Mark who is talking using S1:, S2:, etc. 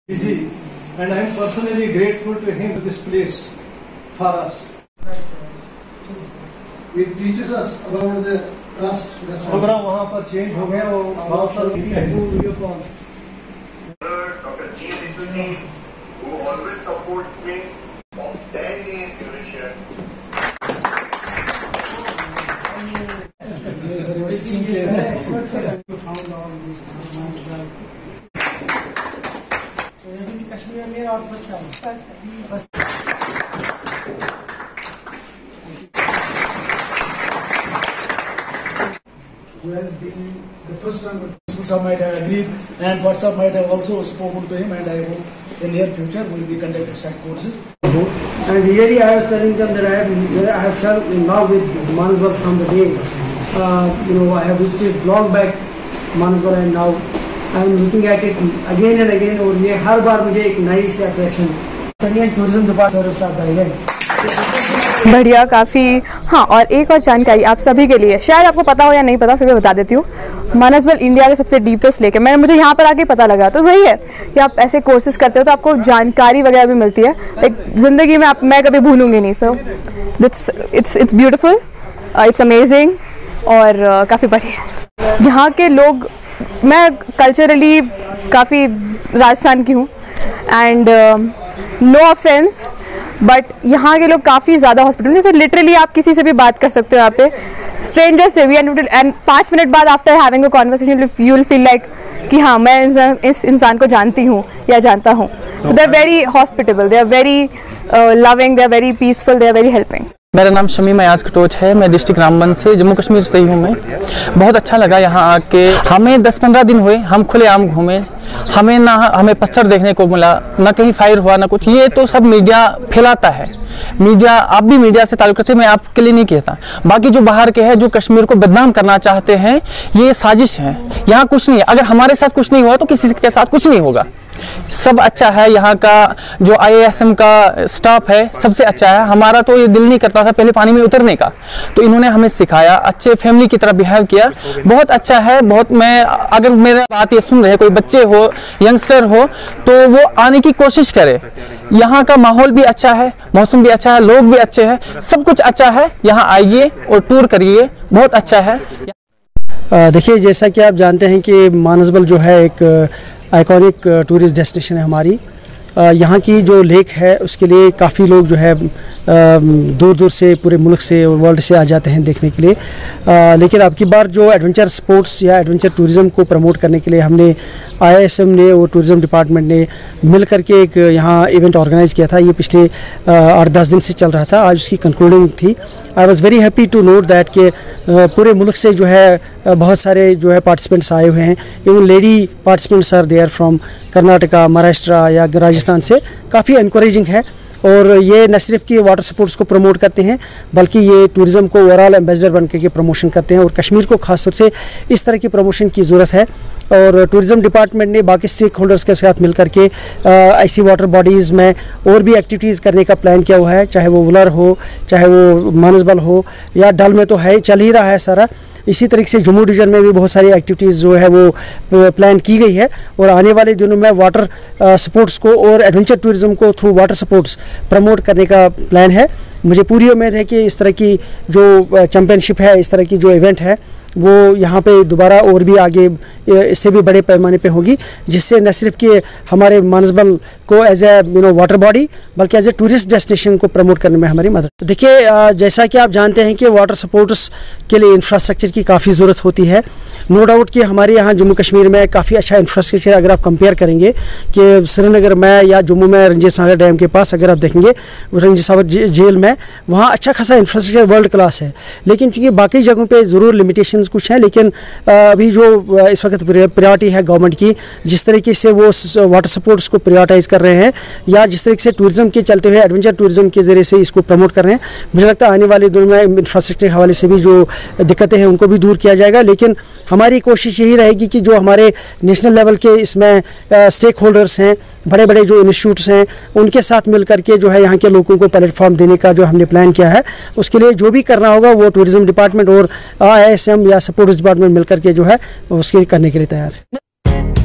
S1: Easy, and I am personally grateful to him for this place for us. It teaches us about the trust. Program वहाँ पर change हो गया और बहुत सारे video call.
S2: Dr. G. Rituni, who always supports me of 10 years duration.
S3: Kashmir में और बस
S4: who has been the first one. WhatsApp might have agreed, and WhatsApp might have also spoken to him, and I hope in near future we will be conducting such courses.
S3: And really, I was telling them that I have fell in love with Manasbar from the day. I have visited long back Manasbar, and now I am looking at it again and again. और ये हर बार मुझे एक नई सी attraction. Indian tourism department
S5: बढ़िया काफ़ी. हाँ, और एक और जानकारी आप सभी के लिए, शायद आपको पता हो या नहीं पता, फिर भी बता देती हूँ. मानसबल इंडिया के सबसे डीपेस्ट लेक है. मुझे यहाँ पर आके पता लगा. तो वही है कि आप ऐसे कोर्सेज करते हो तो आपको जानकारी वगैरह भी मिलती है. एक ज़िंदगी में मैं कभी भूलूंगी नहीं. So it's beautiful, it's amazing और काफ़ी बढ़िया. यहाँ के लोग, मैं कल्चरली काफ़ी राजस्थान की हूँ एंड नो ऑफेंस, बट यहाँ के लोग काफ़ी ज़्यादा हॉस्पिटल, जैसे लिटरली आप किसी से भी बात कर सकते हो यहाँ पे, स्ट्रेंजर से भी, एंड 5 मिनट बाद after having a conversation you will feel like कि हाँ, मैं इस इंसान को जानती हूँ या जानता हूँ. So they are very hospitable, they are very loving, they are very peaceful, they are very helping.
S6: मेरा नाम शमीम अयाज कटोच है. मैं डिस्ट्रिक्ट रामबन से, जम्मू कश्मीर से ही हूँ. मैं बहुत अच्छा लगा यहाँ आके. हमें 10-15 दिन हुए, हम खुलेआम घूमे. हमें पत्थर देखने को मिला, ना कहीं फायर हुआ, ना कुछ. ये तो सब मीडिया फैलाता है. मीडिया, आप भी मीडिया से ताल्लुक रखते हैं, मैं आपके लिए नहीं कहता. बाकी जो बाहर के हैं, जो कश्मीर को बदनाम करना चाहते हैं, ये साजिश है. यहाँ कुछ नहीं है. अगर हमारे साथ कुछ नहीं हुआ तो किसी के साथ कुछ नहीं होगा. सब अच्छा है. यहाँ का जो IASM का स्टाफ है सबसे अच्छा है. हमारा तो ये दिल नहीं करता था पहले पानी में उतरने का, तो इन्होंने हमें सिखाया. अच्छे फैमिली की तरह बिहेव किया. बहुत अच्छा है. बहुत, मैं अगर मेरा बात ये सुन रहे कोई बच्चे हो, यंगस्टर हो, तो वो आने की कोशिश करे. यहाँ का माहौल भी अच्छा है, मौसम भी अच्छा है, लोग भी अच्छे हैं, सब कुछ अच्छा है. यहाँ आइए और टूर करिए, बहुत अच्छा है.
S4: देखिए, जैसा कि आप जानते हैं कि मानसबल जो है एक आइकॉनिक टूरिस्ट डेस्टिनेशन है हमारी. यहाँ की जो लेक है उसके लिए काफ़ी लोग जो है दूर दूर से, पूरे मुल्क से, वर्ल्ड से आ जाते हैं देखने के लिए. लेकिन अब की बार जो एडवेंचर स्पोर्ट्स या एडवेंचर टूरिज़म को प्रमोट करने के लिए हमने IASM ने और टूरिज़म डिपार्टमेंट ने मिल करके एक यहाँ इवेंट ऑर्गेनाइज़ किया था. ये पिछले 8-10 दिन से चल रहा था. आज उसकी कंक्लूडिंग थी. I was very happy to note that कि पूरे मुल्क से जो है बहुत सारे जो है पार्टिसिपेंट्स आए हुए हैं. Even lady participants are there from Karnataka, Maharashtra या राजस्थान से. काफ़ी इनकरेजिंग है. और ये न सिर्फ कि वाटर स्पोर्ट्स को प्रमोट करते हैं, बल्कि ये टूरिज़म को ओवरऑल एम्बेसडर बन के प्रमोशन करते हैं. और कश्मीर को खास तौर से इस तरह की प्रमोशन की ज़रूरत है. और टूरिज़म डिपार्टमेंट ने बाकी स्टेक होल्डर्स के साथ मिल करके ऐसी वाटर बॉडीज़ में और भी एक्टिविटीज़ करने का प्लान किया हुआ है. चाहे वो वुलर हो, चाहे वो मानसबल हो, या डल में तो है, चल ही रहा है सारा. इसी तरीके से जम्मू डिवीज़न में भी बहुत सारी एक्टिविटीज़ जो है वो प्लान की गई है. और आने वाले दिनों में वाटर स्पोर्ट्स को और एडवेंचर टूरिज़म को थ्रू वाटर स्पोर्ट्स प्रमोट करने का प्लान है. मुझे पूरी उम्मीद है कि इस तरह की जो चैम्पियनशिप है, इस तरह की जो इवेंट है, वो यहाँ पे दोबारा और भी आगे इससे भी बड़े पैमाने पे होगी, जिससे न सिर्फ कि हमारे मानसबल को एज ए वाटर बॉडी, बल्कि एज ए टूरिस्ट डेस्टिनेशन को प्रमोट करने में हमारी मदद. तो देखिए, जैसा कि आप जानते हैं कि वाटर स्पोर्ट्स के लिए इंफ्रास्ट्रक्चर की काफ़ी ज़रूरत होती है. नो डाउट कि हमारे यहाँ जम्मू कश्मीर में काफ़ी अच्छा इंफ्रास्ट्रक्चर, अगर आप कंपेयर करेंगे कि श्रीनगर में या जम्मू में रंजीत सागर डैम के पास अगर आप देखेंगे, रंजीत सागर जेल में, वहाँ अच्छा खासा इंफ्रास्ट्रक्चर वर्ल्ड क्लास है. लेकिन चूँकि बाकी जगहों पर ज़रूर लिमिटेशन कुछ है, लेकिन अभी जो इस वक्त प्रायोरिटी है गवर्नमेंट की, जिस तरीके से वो वाटर स्पोर्ट्स को प्रायोरिटाइज कर रहे हैं, या जिस तरीके से टूरिज्म के चलते हुए एडवेंचर टूरिज्म के ज़रिए से इसको प्रमोट कर रहे हैं, मुझे लगता है आने वाले दिनों में इंफ्रास्ट्रक्चर के हवाले से भी जो दिक्कतें हैं उनको भी दूर किया जाएगा. लेकिन हमारी कोशिश यही रहेगी कि जो हमारे नेशनल लेवल के इसमें स्टेक होल्डर्स हैं, बड़े बड़े जो इंस्टीट्यूट्स हैं, उनके साथ मिल करके जो है यहाँ के लोगों को प्लेटफॉर्म देने का जो हमने प्लान किया है, उसके लिए जो भी करना होगा वो टूरिज्म डिपार्टमेंट और IASM या स्पोर्ट्स डिपार्टमेंट मिलकर के जो है उसके करने के लिए तैयार है.